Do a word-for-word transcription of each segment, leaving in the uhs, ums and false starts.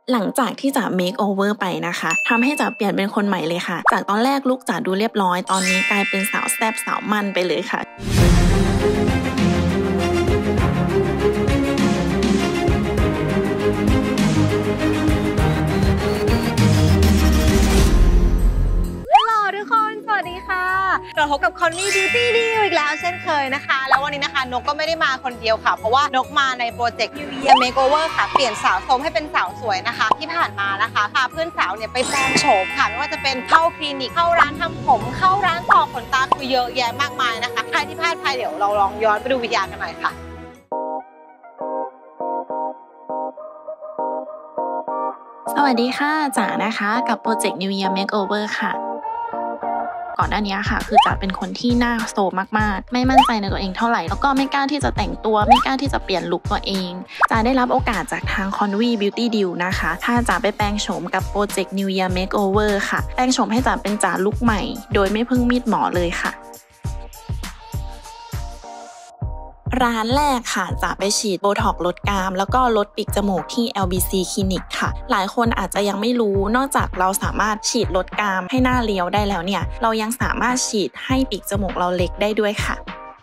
หลังจากที่จ๋า make over ไปนะคะทำให้จ๋าเปลี่ยนเป็นคนใหม่เลยค่ะจากตอนแรกลุคจ๋าดูเรียบร้อยตอนนี้กลายเป็นสาวแซ่บสาวมันไปเลยค่ะเราพบกับคอนนี่บิวตี้ดีอีกแล้วเช่นเคยนะคะแล้ววันนี้นะคะนกก็ไม่ได้มาคนเดียวค่ะเพราะว่านกมาในโปรเจกต์ New Year Makeover ค่ะเปลี่ยนสาวโสมให้เป็นสาวสวยนะคะที่ผ่านมานะคะพาเพื่อนสาวเนี่ยไปแปลงโฉมค่ะไม่ว่าจะเป็นเข้าคลินิกเข้าร้านทำผมเข้าร้านต่อขนตาคือเยอะแยะมากมายนะคะใครที่พลาดไปเดี๋ยวเราลองย้อนไปดูวิดีโอกันหน่อยค่ะสวัสดีค่ะจ๋านะคะกับโปรเจกต์ New Year Makeover ค่ะก่อนหน้านี้ค่ะคือจ๋าเป็นคนที่หน้าโซมมากๆไม่มั่นใจในตัวเองเท่าไหร่แล้วก็ไม่กล้าที่จะแต่งตัวไม่กล้าที่จะเปลี่ยนลุคตัวเองจ๋าได้รับโอกาสจากทาง Conwy Beauty Deal นะคะถ้าจ๋าไปแปลงโฉมกับโปรเจกต์ New Year Makeover ค่ะแปลงโฉมให้จ๋าเป็นจ๋าลุคใหม่โดยไม่พึ่งมีดหมอเลยค่ะร้านแรกค่ะจะไปฉีดโบท็อกซ์ลดกรามแล้วก็ลดปีกจมูกที่ แอล บี ซี คลินิกค่ะหลายคนอาจจะยังไม่รู้นอกจากเราสามารถฉีดลดกรามให้หน้าเรียวได้แล้วเนี่ยเรายังสามารถฉีดให้ปีกจมูกเราเล็กได้ด้วยค่ะ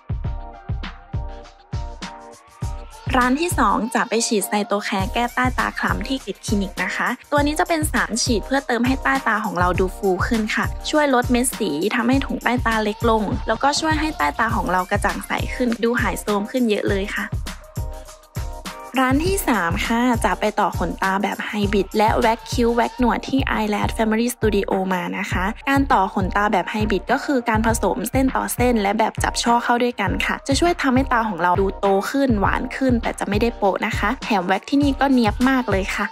ร้านที่สองจะไปฉีดไซโตแคร์แก้ใต้ตาคล้ำที่กริดคลินิกนะคะตัวนี้จะเป็นสารฉีดเพื่อเติมให้ใต้ตาของเราดูฟูขึ้นค่ะช่วยลดเม็ดสีทำให้ถุงใต้ตาเล็กลงแล้วก็ช่วยให้ใต้ตาของเรากระจ่างใสขึ้นดูหายโทรมขึ้นเยอะเลยค่ะร้านที่สามค่ะจะไปต่อขนตาแบบไฮบริดและแว็กคิ้วแว็กหนวดที่ Eyelash Family Studio มานะคะการต่อขนตาแบบไฮบริดก็คือการผสมเส้นต่อเส้นและแบบจับช่อเข้าด้วยกันค่ะจะช่วยทำให้ตาของเราดูโตขึ้นหวานขึ้นแต่จะไม่ได้โปะนะคะแถมแว็กที่นี่ก็เนียบมากเลยค่ะ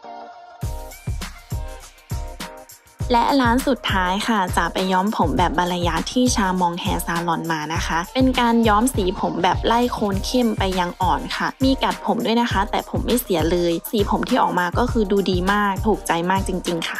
และร้านสุดท้ายค่ะจะไปย้อมผมแบบบารยาที่ชามองแฮร์ซาลอนมานะคะเป็นการย้อมสีผมแบบไล่โคนเข้มไปยังอ่อนค่ะมีกัดผมด้วยนะคะแต่ผมไม่เสียเลยสีผมที่ออกมาก็คือดูดีมากถูกใจมากจริงๆค่ะ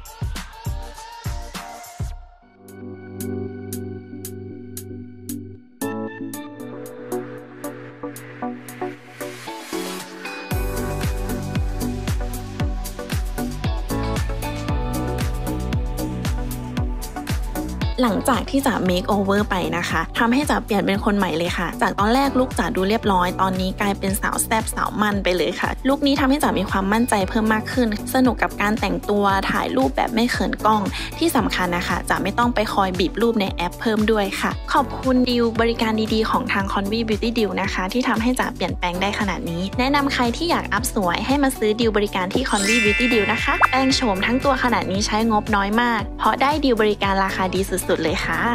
หลังจากที่จ๋า make over ไปนะคะทำให้จ๋าเปลี่ยนเป็นคนใหม่เลยค่ะจากตอนแรกลุคจ๋าดูเรียบร้อยตอนนี้กลายเป็นสาวแซ่บสาวมันไปเลยค่ะลุคนี้ทำให้จ๋ามีความมั่นใจเพิ่มมากขึ้นสนุกกับการแต่งตัวถ่ายรูปแบบไม่เขินกล้องที่สำคัญนะคะจ๋าไม่ต้องไปคอยบีบรูปในแอปเพิ่มด้วยค่ะขอบคุณดีลบริการดีๆของทาง Conwy Beauty Deal นะคะที่ทำให้จ๋าเปลี่ยนแปลงได้ขนาดนี้แนะนำใครที่อยากอัพสวยให้มาซื้อดีลบริการที่ Conwy Beauty Deal นะคะแปลงโฉมทั้งตัวขนาดนี้ใช้งบน้อยมากเพราะได้ดีลบริการราคาดีสุดๆเลยค่ะ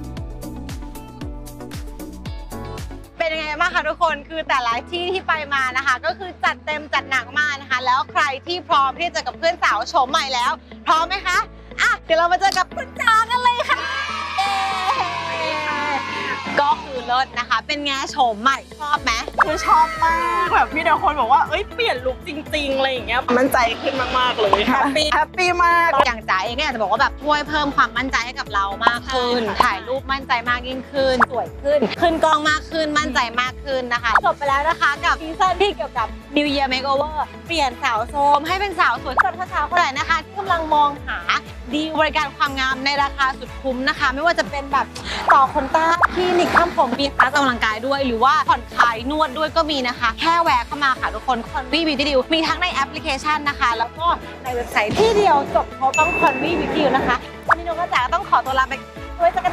เป็นยังไงบ้างคะทุกคนคือแต่ละที่ที่ไปมานะคะก็คือจัดเต็มจัดหนักมากนะคะแล้วใครที่พร้อมที่จะเจอกับเพื่อนสาวโฉมใหม่แล้วพร้อมไหมคะอ่ะเดี๋ยวเรามาเจอกับคุณจ๋ากันเลยค่ะก็คือเลิศนะคะเป็นไงโฉมใหม่ชอบไหมคือชอบมากแบบมีแต่คนบอกว่าเอ้ยเปลี่ยนลุคจริงๆอะไรอย่างเงี้ยมั่นใจขึ้นมากๆเลยค่ะแฮปปี้แฮปปี้มากอย่างจ๋าเองก็อยากจะบอกว่าแบบช่วยเพิ่มความมั่นใจให้กับเรามากขึ้นถ่ายรูปมั่นใจมากยิ่งขึ้นสวยขึ้นขึ้นกล้องมากขึ้นมั่นใจมากขึ้นนะคะจบไปแล้วนะคะกับซีซั่นที่เกี่ยวกับ New Year Makeover เปลี่ยนสาวโสมให้เป็นสาวสวยสดสาวคนไหนนะคะที่กำลังมองหาดีลบริการความงามในราคาสุดคุ้มนะคะไม่ว่าจะเป็นแบบต่อขนตาคลินิกทำผมมีคลาสออกกำลังกายด้วยหรือว่าผ่อนคลายนวดด้วยก็มีนะคะแค่แวะเข้ามาค่ะทุกคน Conwy Beauty Deal มีทั้งในแอปพลิเคชันนะคะแล้วก็ในเว็บไซต์ที่เดียวจบเขาต้อง Conwy Beauty Deal นะคะวันนี้นกกระจ๋าต้องขอตัวลาไปด้วยจักร